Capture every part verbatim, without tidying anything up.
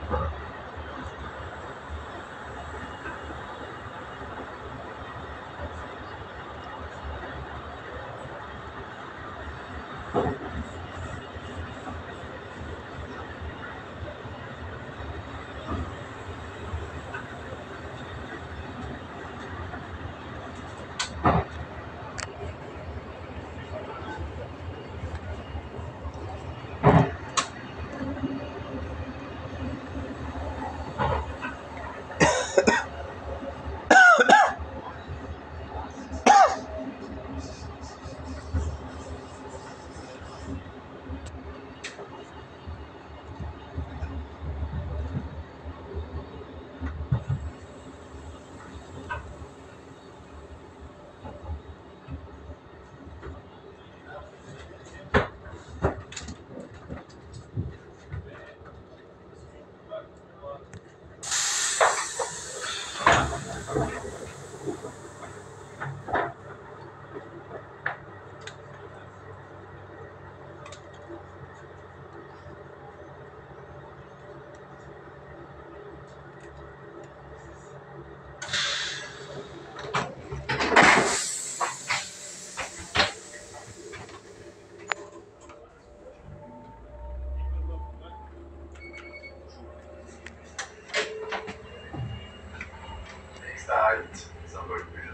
Halt, Sammelt Bilder.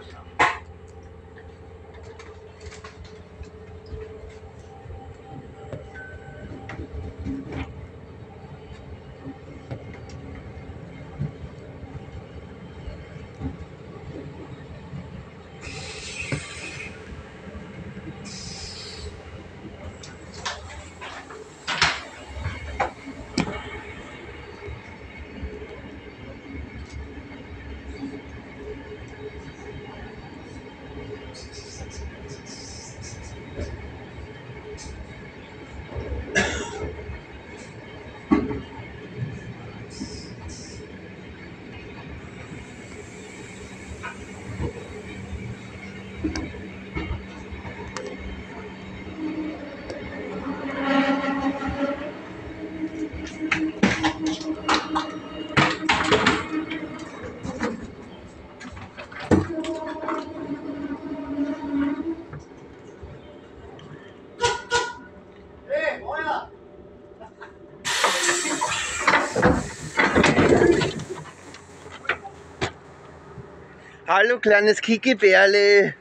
Hallo kleines Kikibärle.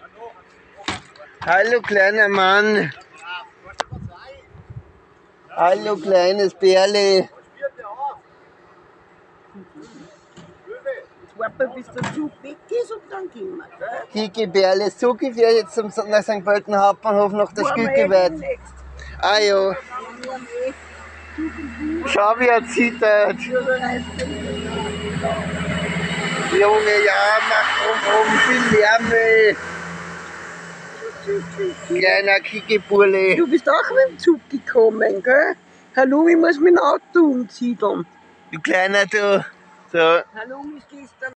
Hallo kleiner Mann. Hallo kleines Bärle. Jetzt warten wir, bis der Zug weg ist und dann gehen wir, gell? Kikibärle, so geht wir jetzt zum nach Sankt Pölten Hauptbahnhof nach der Skückeweit. Ah ja. Schau wie er zittert. Junge, ja, mach rum, rum, viel Lärm, ey. Kleiner Kikiburle. Du bist auch mit dem Zug gekommen, gell? Hallo, ich muss mein Auto umsiedeln. Du kleiner du. So. Hallo, ist gestern